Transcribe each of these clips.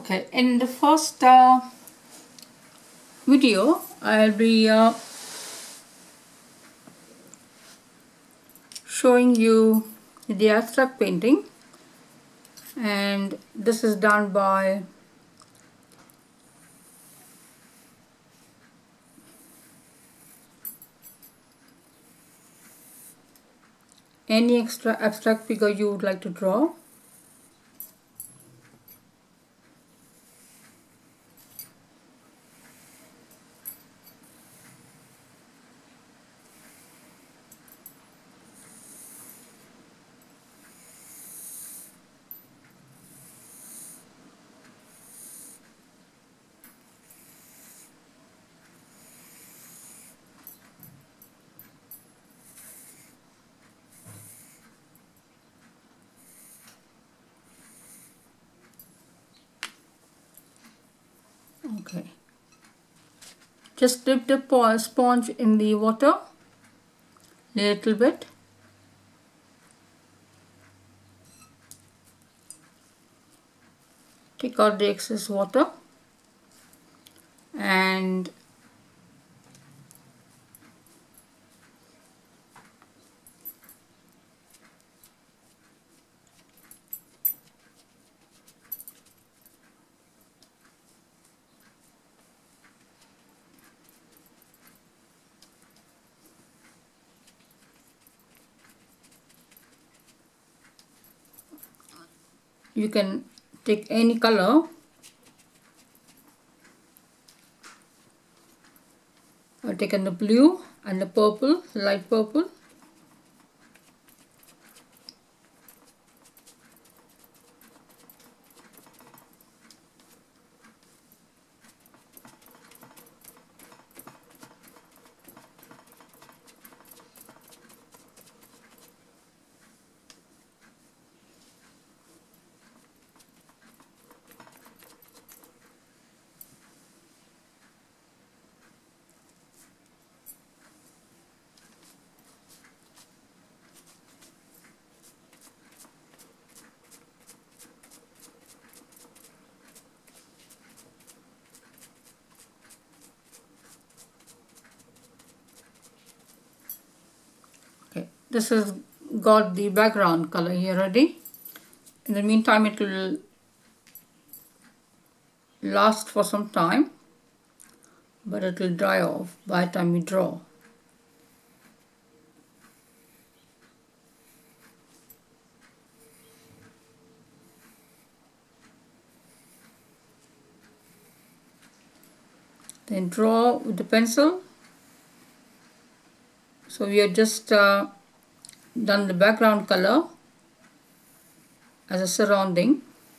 Okay, in the first video, I'll be showing you the abstract painting, and this is done by any extra abstract figure you would like to draw. Okay, just dip the sponge in the water a little bit. Take out the excess water and you can take any color. I've taken the blue and the purple, light purple. Okay, this has got the background color here ready. In the meantime, it will last for some time, but it will dry off by the time we draw. Then draw with the pencil. So we have just done the background color as a surrounding.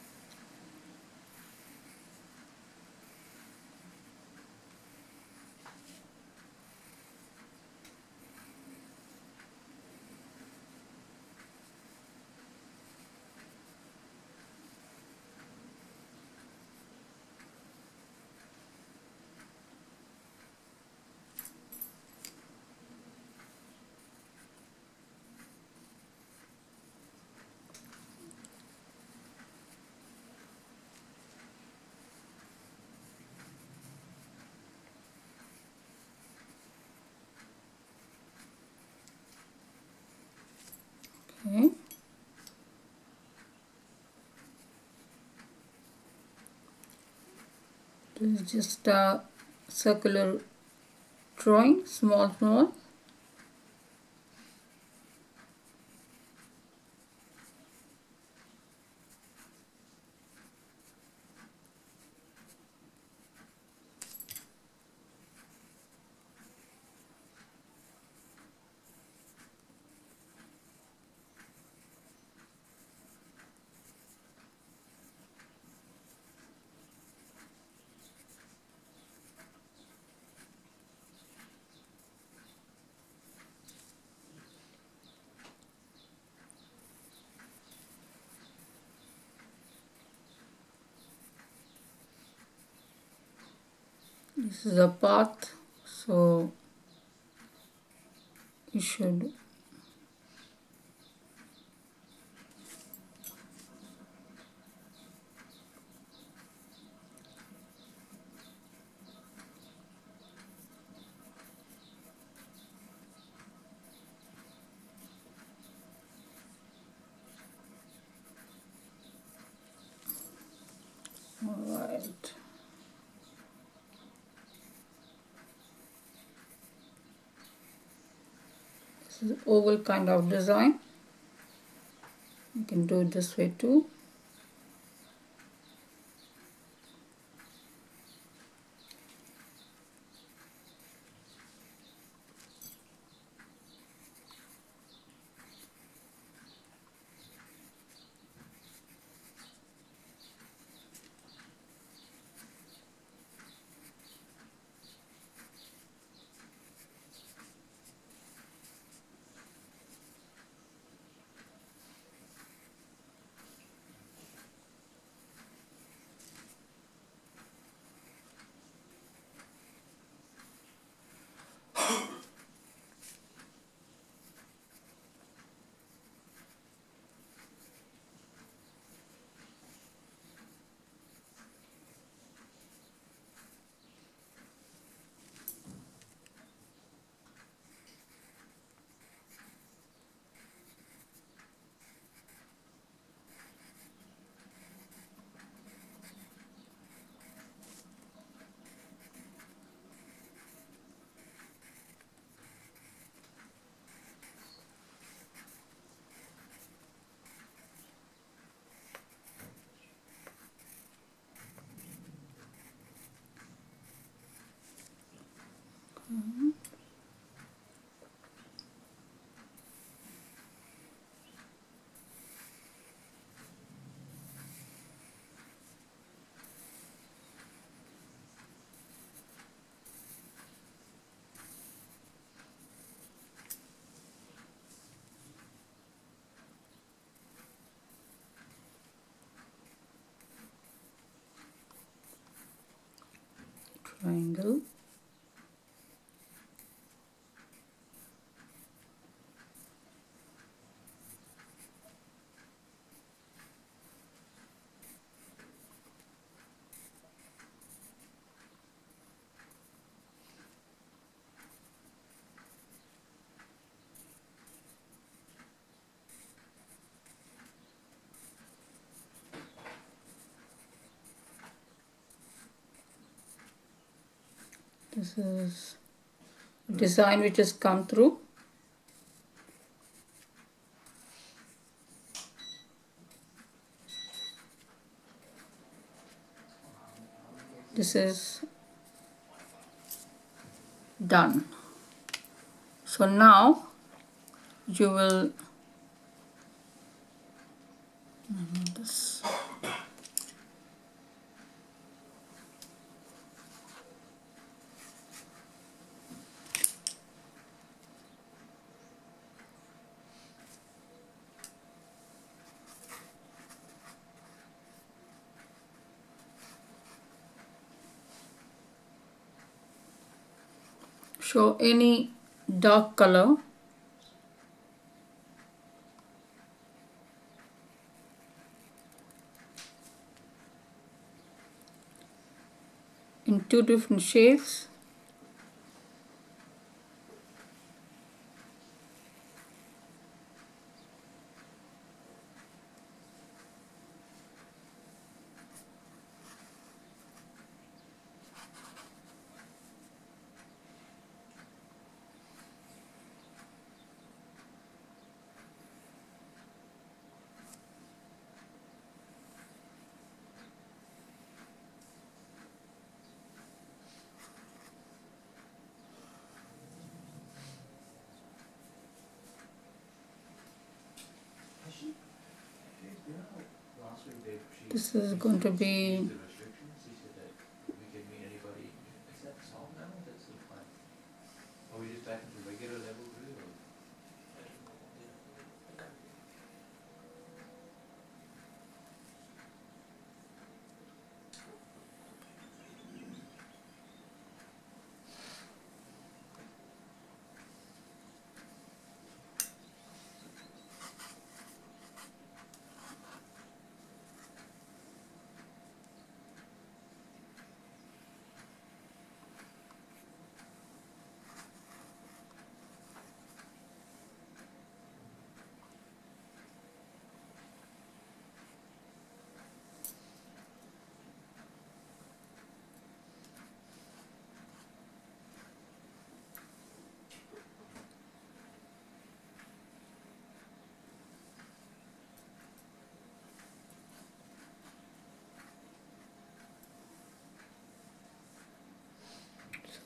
Okay. This is just a circular drawing, small. This is a path, so you should child. This is oval kind of design. You can do it this way too. Triangle. This is a design which has come through. This is done. So now you will this. Show any dark color in two different shades. This is going to be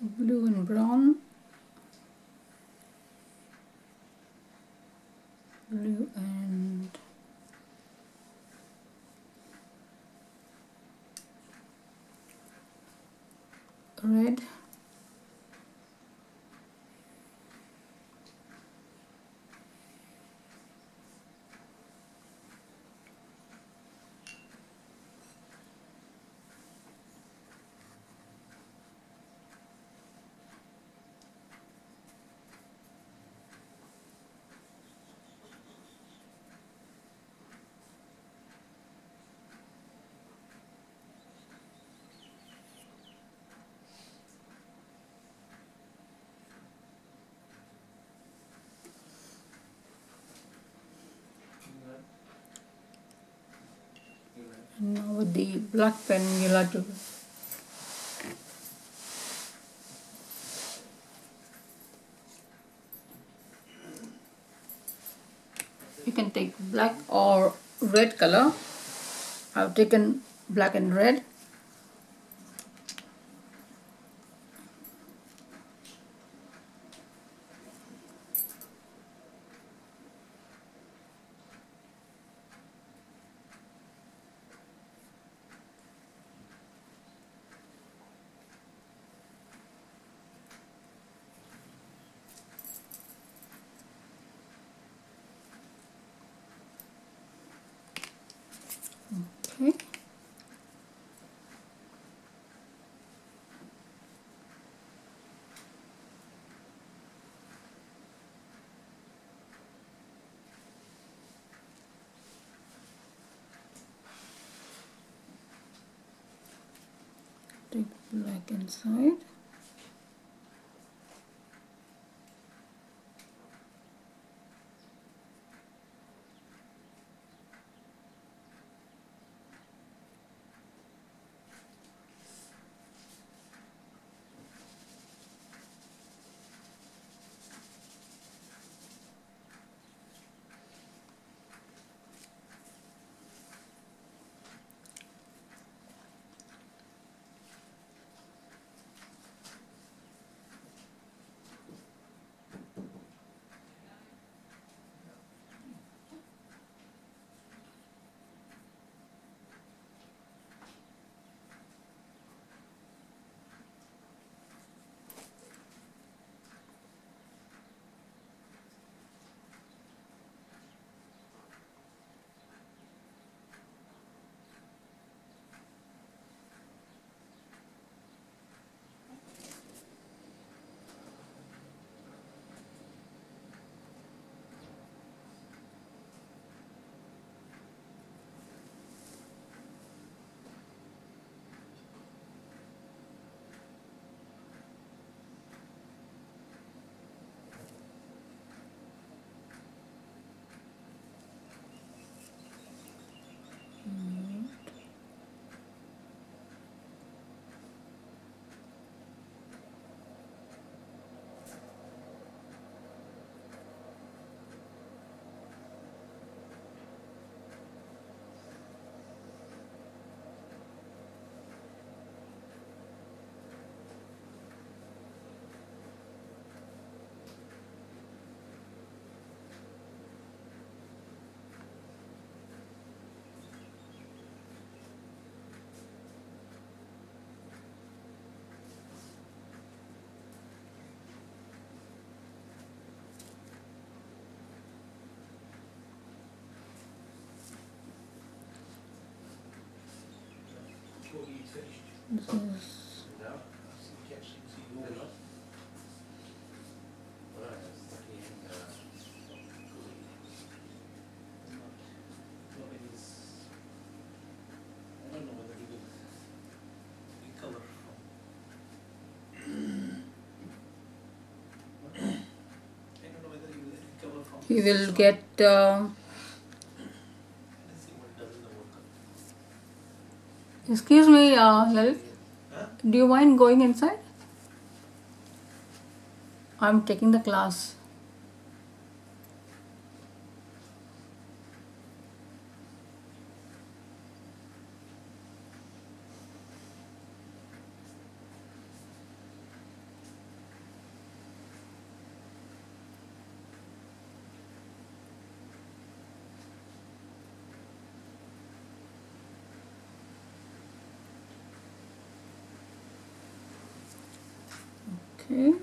Blue and brown, blue and red, and now with the black pen you'll have to you can take black or red color. I've taken black and red. Okay. Take black inside. This is he will get excuse me, Lalit, do you mind going inside? I'm taking the class. Okay.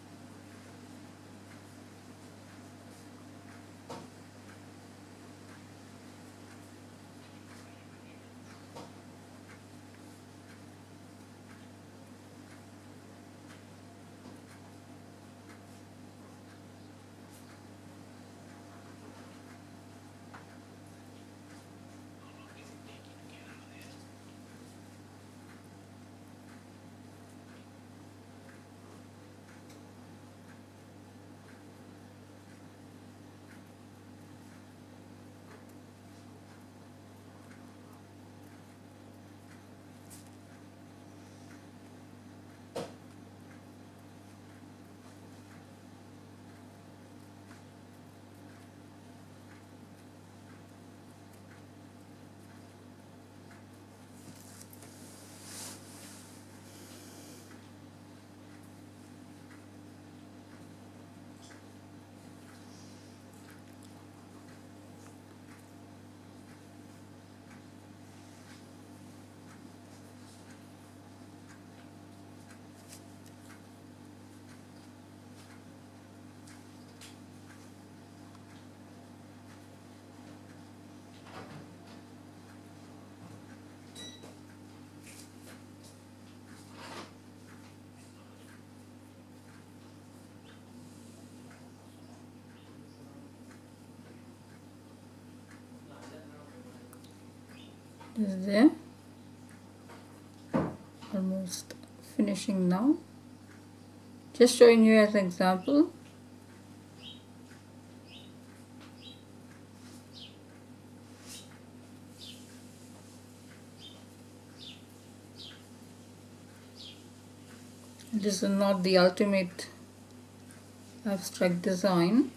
This is there. Almost finishing now. Just showing you as an example. This is not the ultimate abstract design.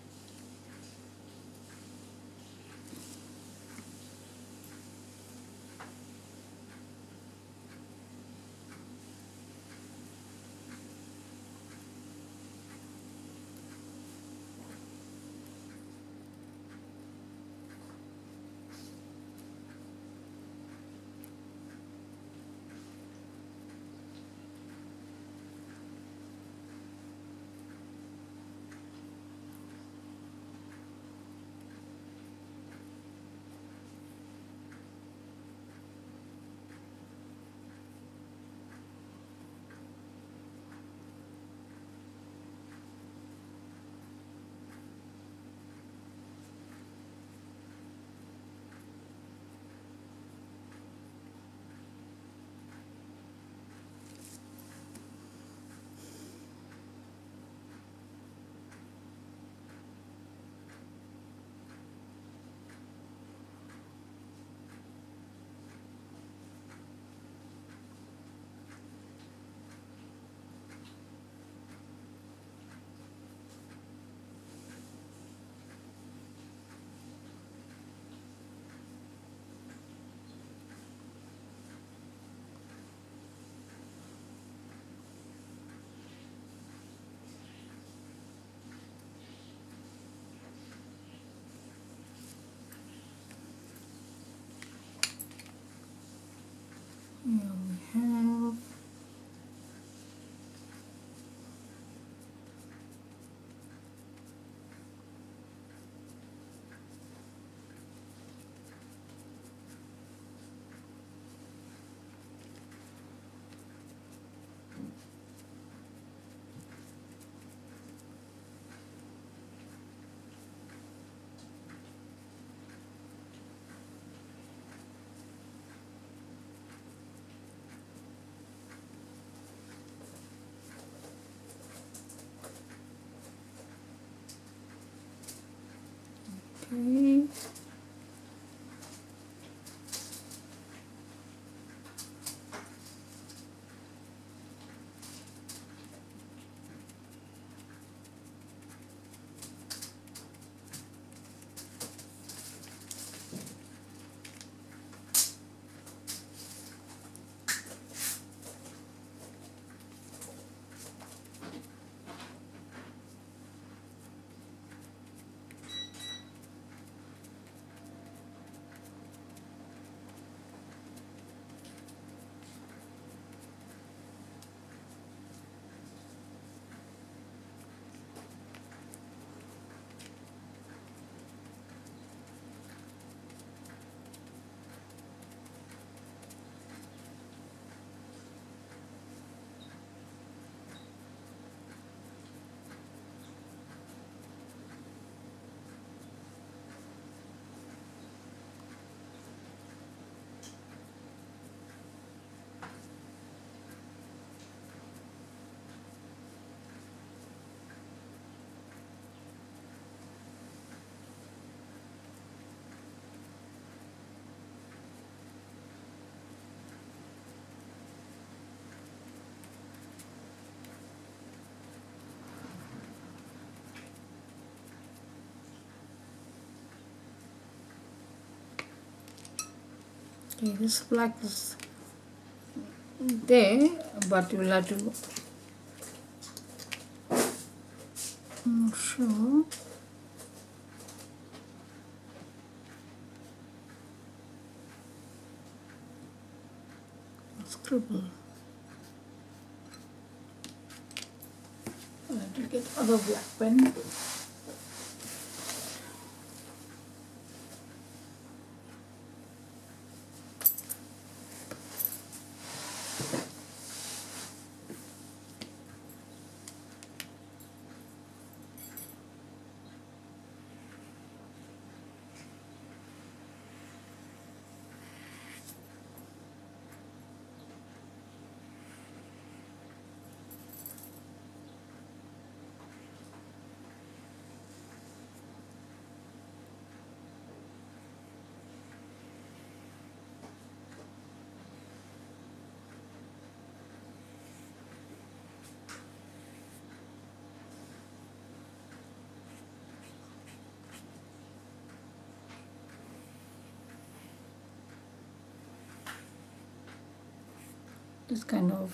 Here we have okay. Okay, this black is there, but you will have to, I'm not sure. Scribble. I have to get other black pen. This kind of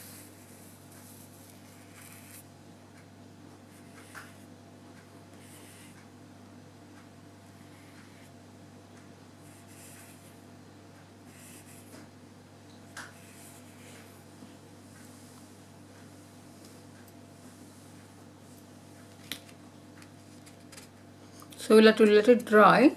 so we'll have to let it dry.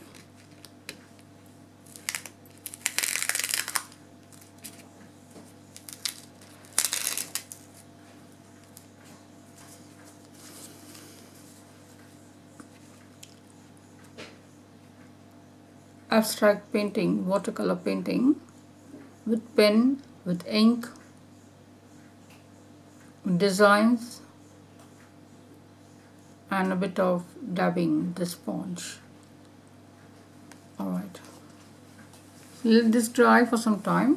Abstract painting, watercolor painting with pen, with ink, designs, and a bit of dabbing the sponge. Alright, let this dry for some time.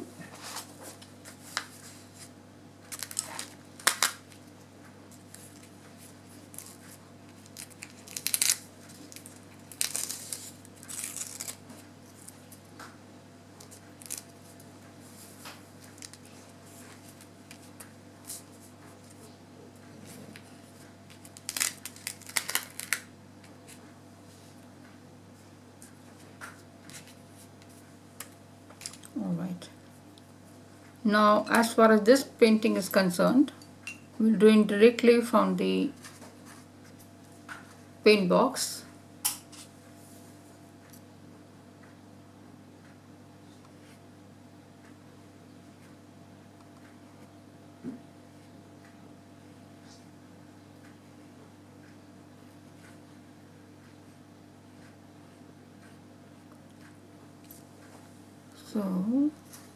Alright, now as far as this painting is concerned, we'll do it directly from the paint box. So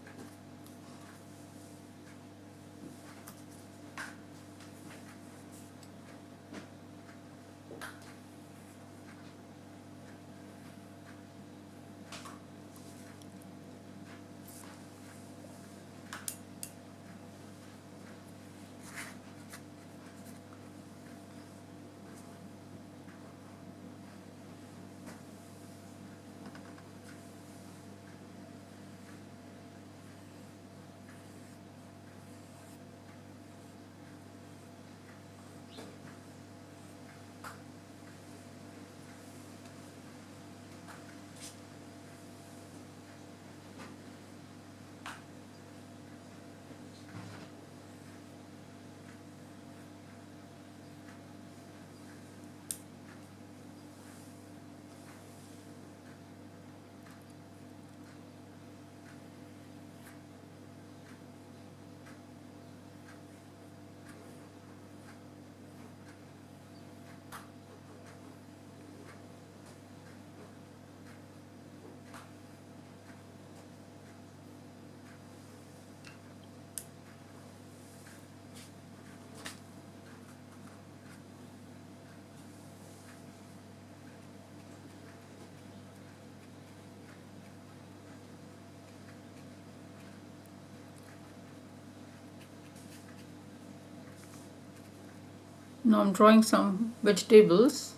now I'm drawing some vegetables.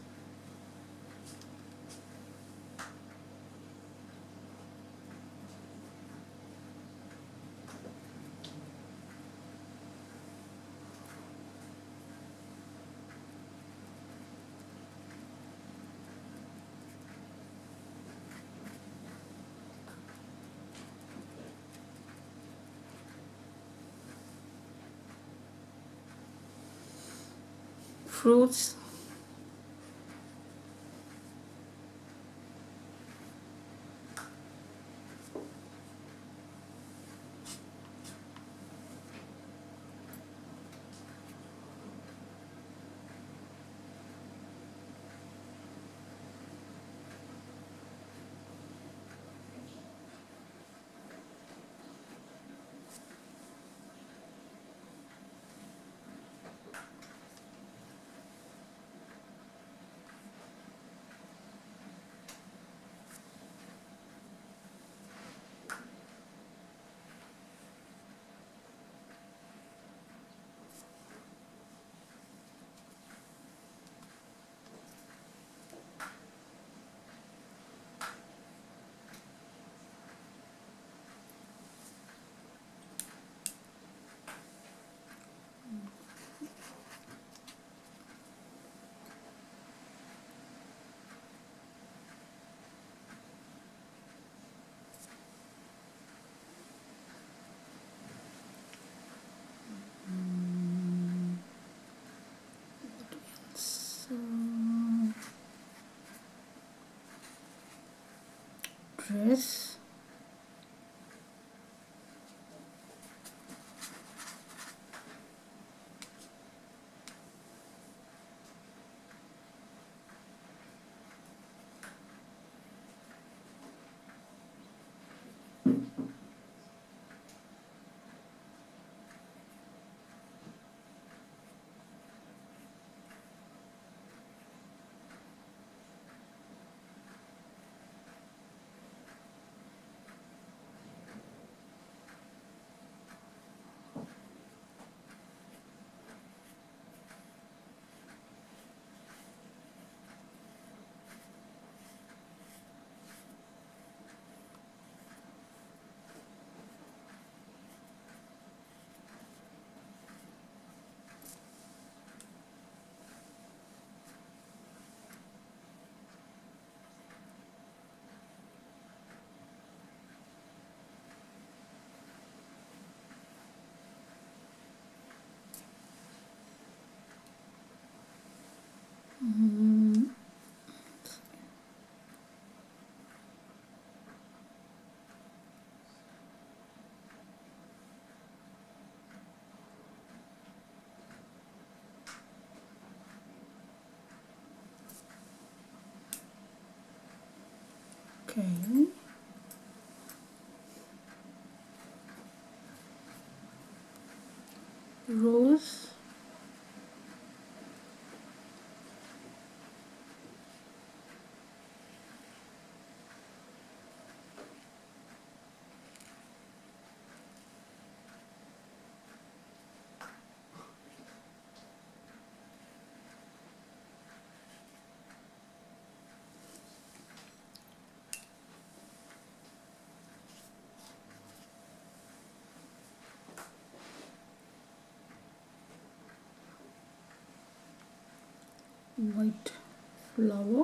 fruits. Dress. Okay. Rose. White flower.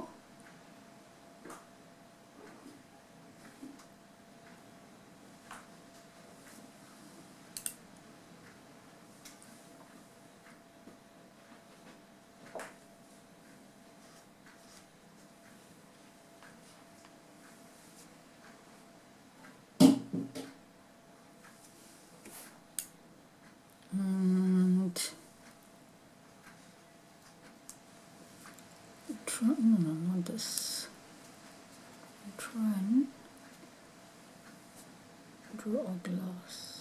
And no, not this. Try and draw a glass.